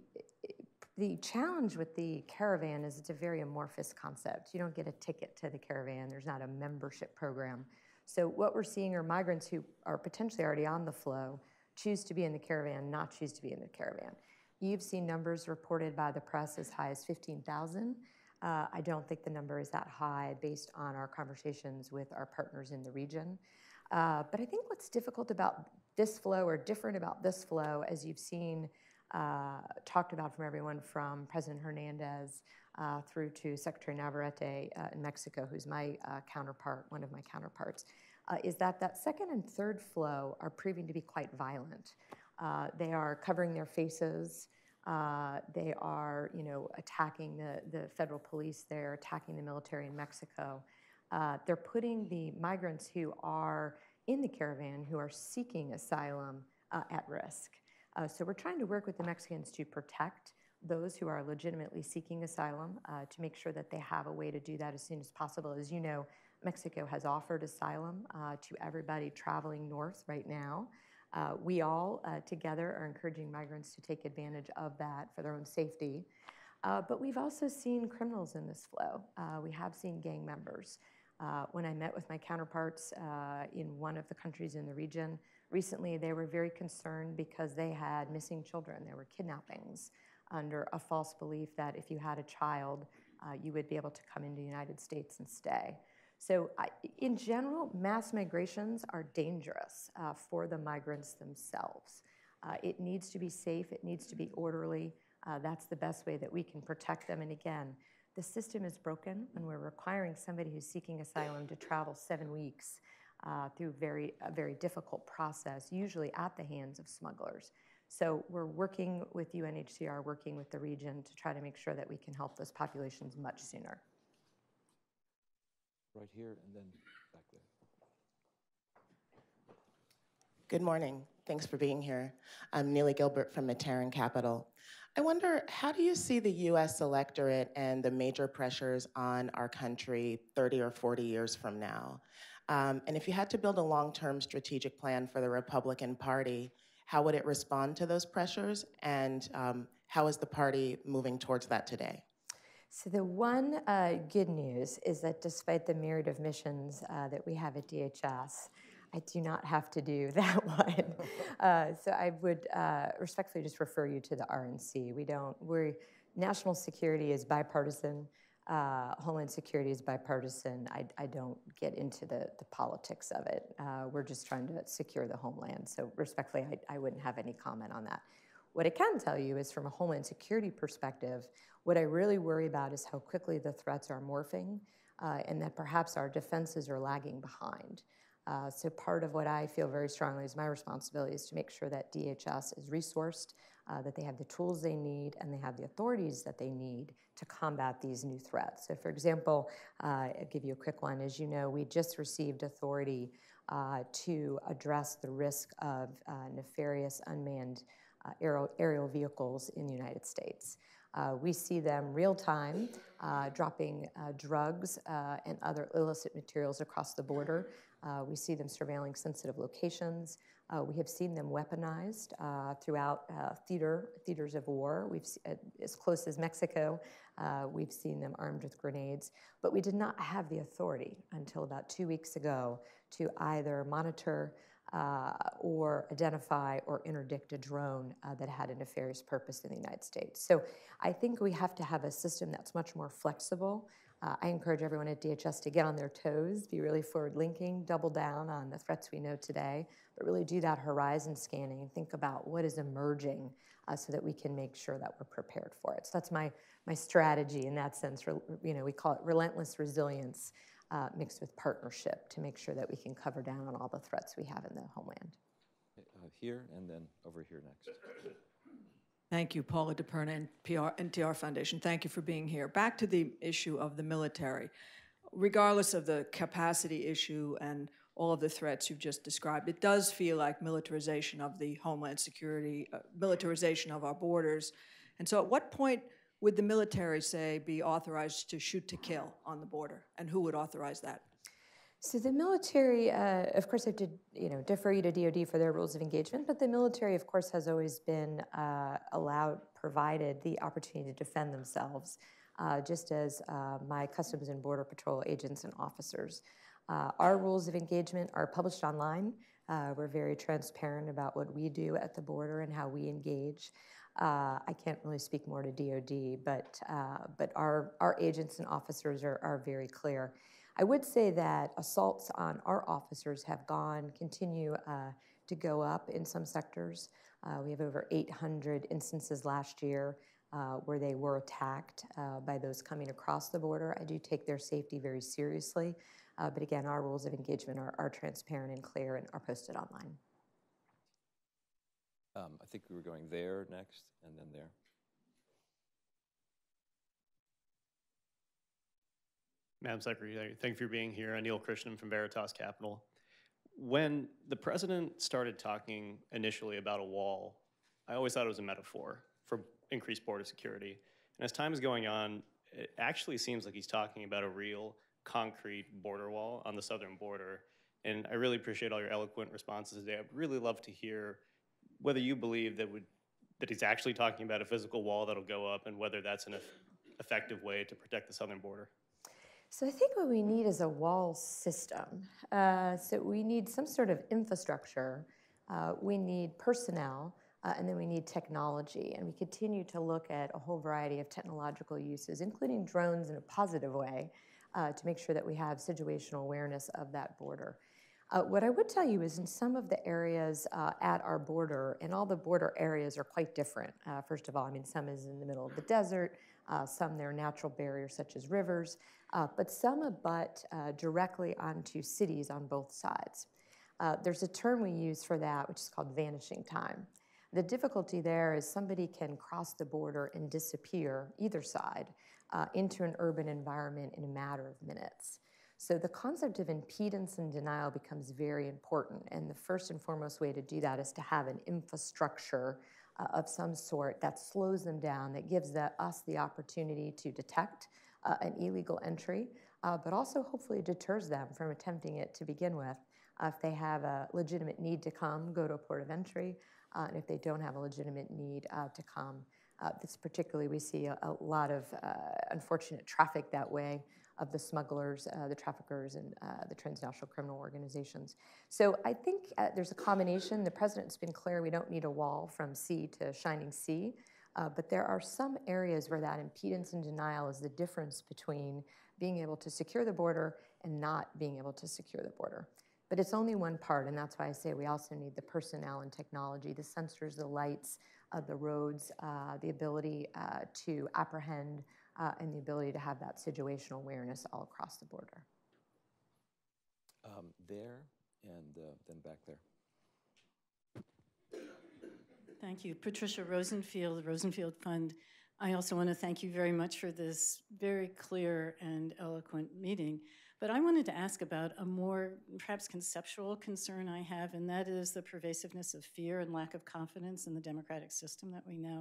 the challenge with the caravan is it's a very amorphous concept. You don't get a ticket to the caravan. There's not a membership program. So what we're seeing are migrants who are potentially already on the flow, choose to be in the caravan, not choose to be in the caravan. You've seen numbers reported by the press as high as fifteen thousand. Uh, I don't think the number is that high based on our conversations with our partners in the region. Uh, but I think what's difficult about this flow, or different about this flow, as you've seen uh, talked about from everyone from President Hernandez uh, through to Secretary Navarrete uh, in Mexico, who's my uh, counterpart, one of my counterparts, uh, is that that second and third flow are proving to be quite violent. Uh, they are covering their faces. Uh, they are, you know, attacking the, the federal police there, attacking the military in Mexico. Uh, they're putting the migrants who are in the caravan, who are seeking asylum, uh, at risk. Uh, so we're trying to work with the Mexicans to protect those who are legitimately seeking asylum, uh, to make sure that they have a way to do that as soon as possible. As you know, Mexico has offered asylum uh, to everybody traveling north right now. Uh, we all uh, together are encouraging migrants to take advantage of that for their own safety. Uh, but we've also seen criminals in this flow. Uh, we have seen gang members. Uh, when I met with my counterparts uh, in one of the countries in the region recently, they were very concerned because they had missing children. There were kidnappings under a false belief that if you had a child, uh, you would be able to come into the United States and stay. So I, in general, mass migrations are dangerous uh, for the migrants themselves. Uh, it needs to be safe, it needs to be orderly. Uh, that's the best way that we can protect them. And again, the system is broken when we're requiring somebody who's seeking asylum to travel seven weeks uh, through very, a very difficult process, usually at the hands of smugglers. So we're working with U N H C R, working with the region to try to make sure that we can help those populations much sooner. Right here and then back there. Good morning. Thanks for being here. I'm Neely Gilbert from Midterm Capital. I wonder, how do you see the U S electorate and the major pressures on our country thirty or forty years from now? Um, and if you had to build a long-term strategic plan for the Republican Party, how would it respond to those pressures? And um, how is the party moving towards that today? So the one uh, good news is that despite the myriad of missions uh, that we have at D H S, I do not have to do that one. uh, so I would uh, respectfully just refer you to the R N C. We don't, we're, national security is bipartisan, uh, Homeland security is bipartisan. I, I don't get into the, the politics of it. Uh, we're just trying to secure the homeland. So respectfully, I, I wouldn't have any comment on that. What I can tell you is from a Homeland security perspective, what I really worry about is how quickly the threats are morphing uh, and that perhaps our defenses are lagging behind. Uh, so part of what I feel very strongly is my responsibility is to make sure that D H S is resourced, uh, that they have the tools they need, and they have the authorities that they need to combat these new threats. So for example, uh, I'll give you a quick one. As you know, we just received authority uh, to address the risk of uh, nefarious unmanned uh, aerial, aerial vehicles in the United States. Uh, we see them real time, uh, dropping uh, drugs uh, and other illicit materials across the border. Uh, we see them surveilling sensitive locations. Uh, we have seen them weaponized uh, throughout uh, theater, theaters of war. We've se- uh, as close as Mexico, uh, we've seen them armed with grenades. But we did not have the authority until about two weeks ago to either monitor uh, or identify or interdict a drone uh, that had a nefarious purpose in the United States. So I think we have to have a system that's much more flexible. Uh, I encourage everyone at D H S to get on their toes, be really forward-linking, double down on the threats we know today, but really do that horizon scanning and think about what is emerging uh, so that we can make sure that we're prepared for it. So that's my, my strategy in that sense. You know, we call it relentless resilience uh, mixed with partnership to make sure that we can cover down on all the threats we have in the homeland. Uh, here and then over here next. Thank you, Paula DePerna and P R, N T R Foundation. Thank you for being here. Back to the issue of the military. Regardless of the capacity issue and all of the threats you've just described, it does feel like militarization of the Homeland Security, uh, militarization of our borders. And so at what point would the military, say, be authorized to shoot to kill on the border? And who would authorize that? So the military, uh, of course, I have to you know, defer you to D O D for their rules of engagement, but the military, of course, has always been uh, allowed, provided the opportunity to defend themselves, uh, just as uh, my Customs and Border Patrol agents and officers. Uh, our rules of engagement are published online. Uh, we're very transparent about what we do at the border and how we engage. Uh, I can't really speak more to D O D, but, uh, but our, our agents and officers are, are very clear. I would say that assaults on our officers have gone, continue uh, to go up in some sectors. Uh, we have over eight hundred instances last year uh, where they were attacked uh, by those coming across the border. I do take their safety very seriously, uh, but again, our rules of engagement are, are transparent and clear and are posted online. Um, I think we were going there next and then there. Madam Secretary, thank you for being here. Anil Krishnan from Veritas Capital. When the president started talking initially about a wall, I always thought it was a metaphor for increased border security. And as time is going on, it actually seems like he's talking about a real concrete border wall on the southern border. And I really appreciate all your eloquent responses today. I'd really love to hear whether you believe that, would, that he's actually talking about a physical wall that'll go up and whether that's an effective way to protect the southern border. So I think what we need is a wall system. Uh, so we need some sort of infrastructure. Uh, we need personnel, uh, and then we need technology. And we continue to look at a whole variety of technological uses, including drones in a positive way, uh, to make sure that we have situational awareness of that border. Uh, what I would tell you is in some of the areas uh, at our border, and all the border areas are quite different. Uh, first of all, I mean, some is in the middle of the desert, uh, some there are natural barriers such as rivers, uh, but some abut uh, directly onto cities on both sides. Uh, there's a term we use for that, which is called vanishing time. The difficulty there is somebody can cross the border and disappear, either side, uh, into an urban environment in a matter of minutes. So the concept of impedance and denial becomes very important, and the first and foremost way to do that is to have an infrastructure uh, of some sort that slows them down, that gives the, us the opportunity to detect uh, an illegal entry, uh, but also hopefully deters them from attempting it to begin with. Uh, if they have a legitimate need to come, go to a port of entry, uh, and if they don't have a legitimate need uh, to come, uh, this particularly we see a, a lot of uh, unfortunate traffic that way, of the smugglers, uh, the traffickers, and uh, the transnational criminal organizations. So I think uh, there's a combination. The president's been clear we don't need a wall from sea to shining sea, uh, but there are some areas where that impedance and denial is the difference between being able to secure the border and not being able to secure the border. But it's only one part, and that's why I say we also need the personnel and technology, the sensors, the lights, uh, the roads, uh, the ability uh, to apprehend, Uh, and the ability to have that situational awareness all across the border. Um, there and uh, then back there. Thank you. Patricia Rosenfield, Rosenfield Fund. I also want to thank you very much for this very clear and eloquent meeting. But I wanted to ask about a more perhaps conceptual concern I have, and that is the pervasiveness of fear and lack of confidence in the democratic system that we now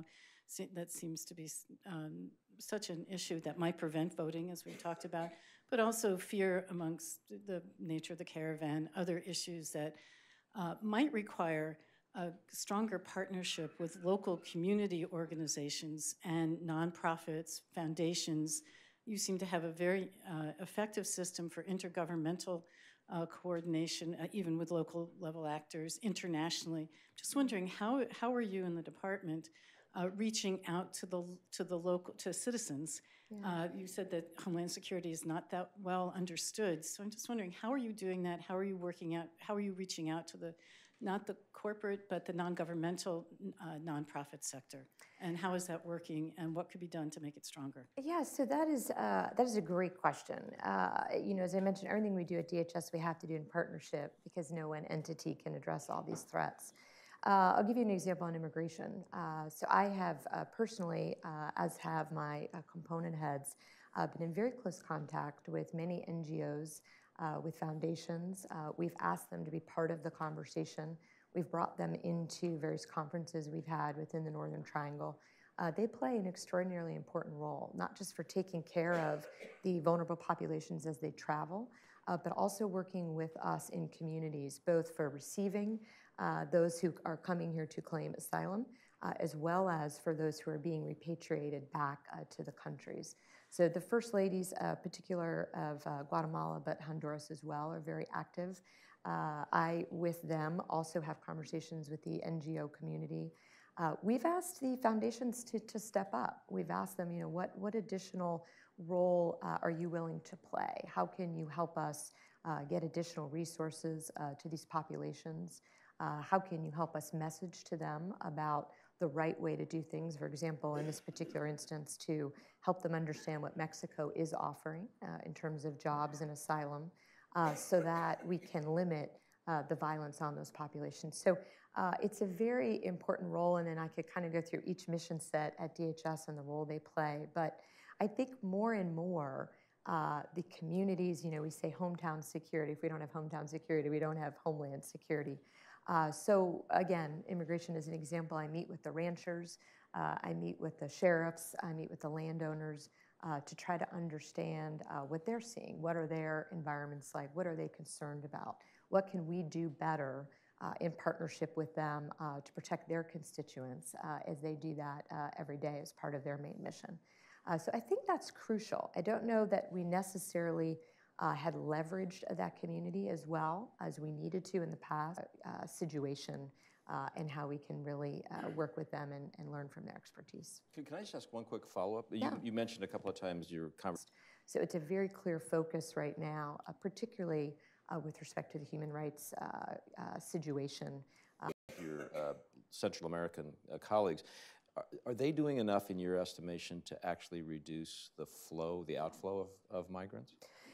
se- that seems to be um, such an issue that might prevent voting, as we've talked about, but also fear amongst the nature of the caravan, other issues that uh, might require a stronger partnership with local community organizations and nonprofits, foundations. You seem to have a very uh, effective system for intergovernmental uh, coordination, uh, even with local level actors internationally. Just wondering, how, how are you in the department uh, reaching out to the, to the local, to citizens? Yeah. Uh, you said that Homeland Security is not that well understood. So I'm just wondering, how are you doing that? How are you working out, how are you reaching out to the, not the corporate, but the non-governmental uh, nonprofit sector? And how is that working, and what could be done to make it stronger? Yeah, so that is uh, that is a great question. Uh, you know, as I mentioned, everything we do at D H S we have to do in partnership because no one entity can address all these threats. Uh, I'll give you an example on immigration. Uh, so I have uh, personally, uh, as have my uh, component heads, uh, been in very close contact with many N G Os, uh, with foundations. Uh, we've asked them to be part of the conversation. We've brought them into various conferences we've had within the Northern Triangle. Uh, they play an extraordinarily important role, not just for taking care of the vulnerable populations as they travel, uh, but also working with us in communities, both for receiving uh, those who are coming here to claim asylum, uh, as well as for those who are being repatriated back uh, to the countries. So the First Ladies, uh, particular of uh, Guatemala, but Honduras as well, are very active. Uh, I, with them, also have conversations with the N G O community. Uh, we've asked the foundations to, to step up. We've asked them, you know, what, what additional role uh, are you willing to play? How can you help us uh, get additional resources uh, to these populations? Uh, how can you help us message to them about the right way to do things? For example, in this particular instance, to help them understand what Mexico is offering uh, in terms of jobs and asylum, uh, so that we can limit uh, the violence on those populations. So uh, it's a very important role, and then I could kind of go through each mission set at D H S and the role they play. But I think more and more, uh, the communities, you know, we say hometown security. If we don't have hometown security, we don't have homeland security. Uh, so again, immigration is an example. I meet with the ranchers, uh, I meet with the sheriffs, I meet with the landowners uh, to try to understand uh, what they're seeing. What are their environments like? What are they concerned about? What can we do better uh, in partnership with them uh, to protect their constituents uh, as they do that uh, every day as part of their main mission? Uh, so I think that's crucial. I don't know that we necessarily Uh, had leveraged that community as well as we needed to in the past uh, situation uh, and how we can really uh, work with them and, and learn from their expertise. Can, can I just ask one quick follow-up? Yeah. You, you mentioned a couple of times your conversation. So it's a very clear focus right now, uh, particularly uh, with respect to the human rights uh, uh, situation. Uh, your uh, Central American uh, colleagues. Are, are they doing enough, in your estimation, to actually reduce the flow, the outflow of, of migrants?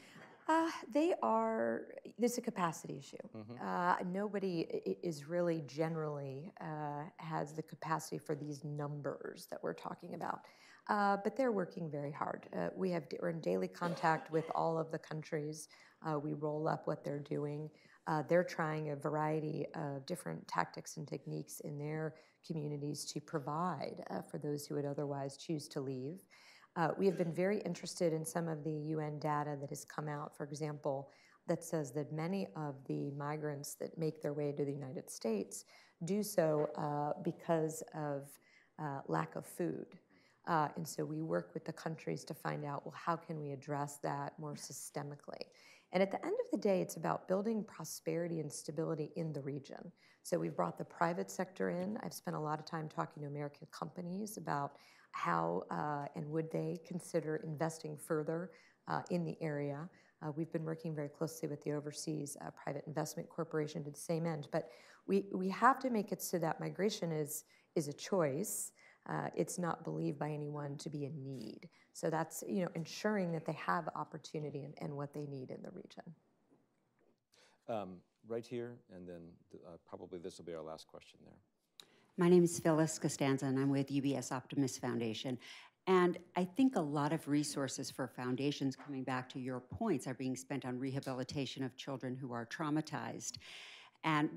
Uh, they are, there's a capacity issue. Mm-hmm. Uh, nobody is really generally uh, has the capacity for these numbers that we're talking about. Uh, but they're working very hard. Uh, we have, we're in daily contact with all of the countries. Uh, we roll up what they're doing. Uh, they're trying a variety of different tactics and techniques in their communities to provide uh, for those who would otherwise choose to leave. Uh, we have been very interested in some of the U N data that has come out, for example, that says that many of the migrants that make their way to the United States do so uh, because of uh, lack of food. Uh, and so we work with the countries to find out, well, how can we address that more systemically? And at the end of the day, it's about building prosperity and stability in the region. So we've brought the private sector in. I've spent a lot of time talking to American companies about how uh, and would they consider investing further uh, in the area. Uh, we've been working very closely with the Overseas uh, Private Investment Corporation to the same end. But we, we have to make it so that migration is, is a choice. Uh, it's not believed by anyone to be a need. So that's, you know, ensuring that they have opportunity and, and what they need in the region. Um, right here, and then uh, probably this will be our last question there. My name is Phyllis Costanza, and I'm with U B S Optimist Foundation. And I think a lot of resources for foundations, coming back to your points, are being spent on rehabilitation of children who are traumatized. And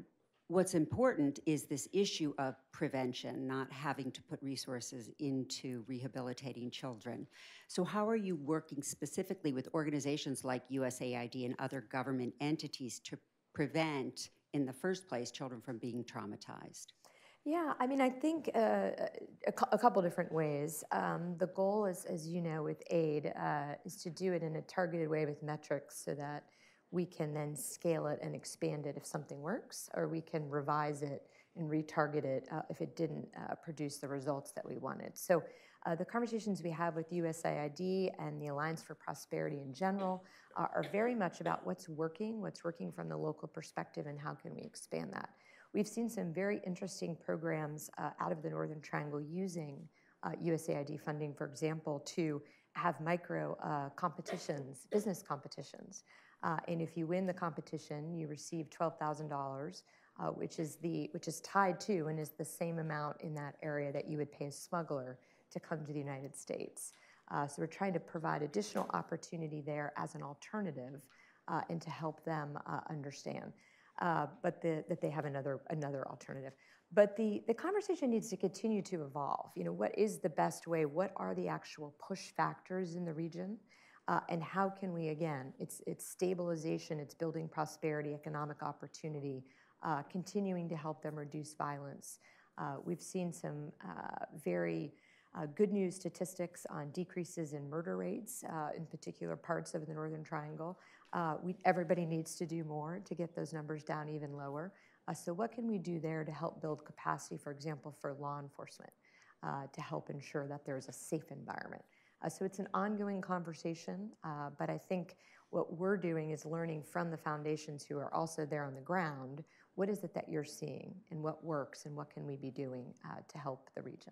what's important is this issue of prevention, not having to put resources into rehabilitating children. So how are you working specifically with organizations like U S A I D and other government entities to prevent, in the first place, children from being traumatized? Yeah, I mean, I think uh, a, a couple different ways. Um, the goal is, as you know, with aid, uh, is to do it in a targeted way with metrics so that we can then scale it and expand it if something works, or we can revise it and retarget it uh, if it didn't uh, produce the results that we wanted. So uh, the conversations we have with U S A I D and the Alliance for Prosperity in general uh, are very much about what's working, what's working from the local perspective, and how can we expand that. We've seen some very interesting programs uh, out of the Northern Triangle using uh, U S A I D funding, for example, to have micro uh, competitions, business competitions. Uh, and if you win the competition, you receive twelve thousand dollars, uh, which is the which is tied to and is the same amount in that area that you would pay a smuggler to come to the United States. Uh, so we're trying to provide additional opportunity there as an alternative uh, and to help them uh, understand. Uh, but the, that they have another another alternative. But the, the conversation needs to continue to evolve. You know, what is the best way? What are the actual push factors in the region? Uh, and how can we, again, it's, it's stabilization, it's building prosperity, economic opportunity, uh, continuing to help them reduce violence. Uh, we've seen some uh, very uh, good news statistics on decreases in murder rates uh, in particular parts of the Northern Triangle. Uh, we, everybody needs to do more to get those numbers down even lower. Uh, so what can we do there to help build capacity, for example, for law enforcement, uh, to help ensure that there's a safe environment? Uh, so it's an ongoing conversation, uh, but I think what we're doing is learning from the foundations who are also there on the ground, what is it that you're seeing and what works and what can we be doing uh, to help the region?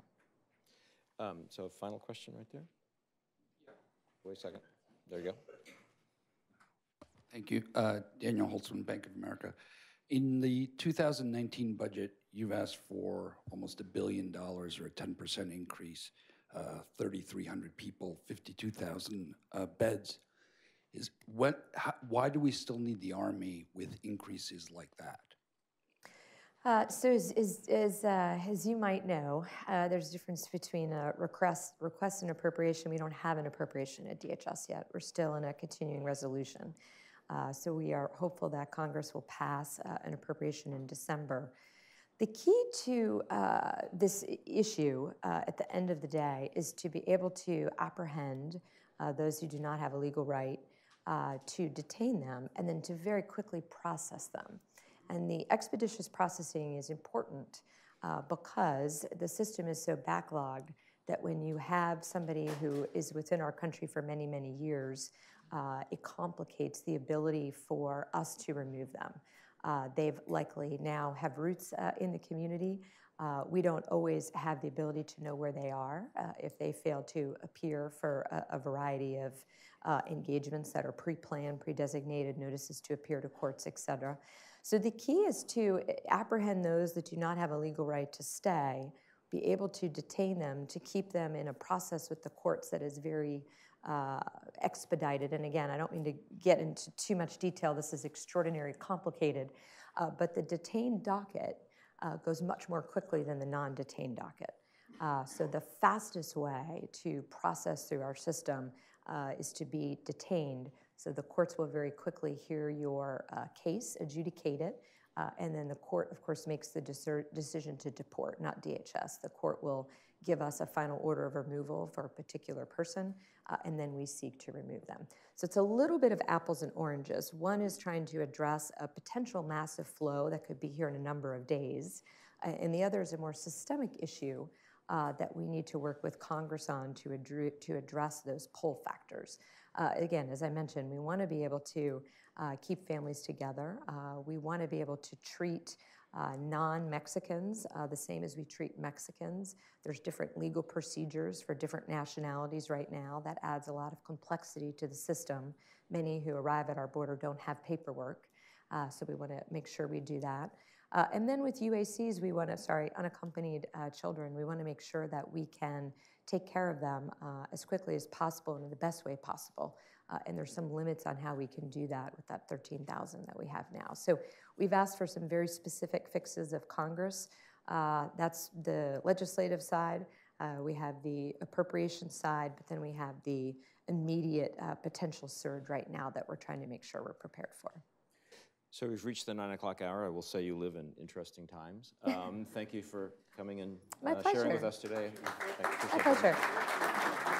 Um, so final question right there. Wait a second. There you go. Thank you. Uh, Daniel Holtzman, Bank of America. In the two thousand nineteen budget, you've asked for almost a billion dollars or a ten percent increase, uh, thirty-three hundred people, fifty-two thousand uh, beds. Is what? How, why do we still need the Army with increases like that? Uh, so as, as, as, uh, as you might know, uh, there's a difference between a request, request and appropriation. We don't have an appropriation at D H S yet. We're still in a continuing resolution. Uh, so we are hopeful that Congress will pass uh, an appropriation in December. The key to uh, this issue uh, at the end of the day is to be able to apprehend uh, those who do not have a legal right, uh, to detain them, and then to very quickly process them. And the expeditious processing is important uh, because the system is so backlogged that when you have somebody who is within our country for many, many years, uh, it complicates the ability for us to remove them. Uh, they've likely now have roots uh, in the community. Uh, we don't always have the ability to know where they are uh, if they fail to appear for a, a variety of uh, engagements that are pre-planned, pre-designated, notices to appear to courts, et cetera. So the key is to apprehend those that do not have a legal right to stay, be able to detain them, to keep them in a process with the courts that is very uh, expedited. And again, I don't mean to get into too much detail. This is extraordinarily complicated. Uh, but the detained docket uh, goes much more quickly than the non-detained docket. Uh, so the fastest way to process through our system uh, is to be detained. So the courts will very quickly hear your uh, case, adjudicate it, uh, and then the court, of course, makes the decision to deport, not D H S. The court will give us a final order of removal for a particular person, uh, and then we seek to remove them. So it's a little bit of apples and oranges. One is trying to address a potential massive flow that could be here in a number of days, uh, and the other is a more systemic issue uh, that we need to work with Congress on to, ad to address those pull factors. Uh, again, as I mentioned, we want to be able to uh, keep families together. Uh, we want to be able to treat uh, non-Mexicans uh, the same as we treat Mexicans. There's different legal procedures for different nationalities right now. That adds a lot of complexity to the system. Many who arrive at our border don't have paperwork, uh, so we want to make sure we do that. Uh, and then with U A Cs, we want to, sorry, unaccompanied uh, children, we want to make sure that we can take care of them uh, as quickly as possible and in the best way possible. uh, and there's some limits on how we can do that with that thirteen thousand that we have now. So we've asked for some very specific fixes of Congress. Uh, that's the legislative side. Uh, we have the appropriation side, but then we have the immediate uh, potential surge right now that we're trying to make sure we're prepared for. So we've reached the nine o'clock hour. I will say you live in interesting times. Um, thank you for coming and uh, sharing with us today. My pleasure.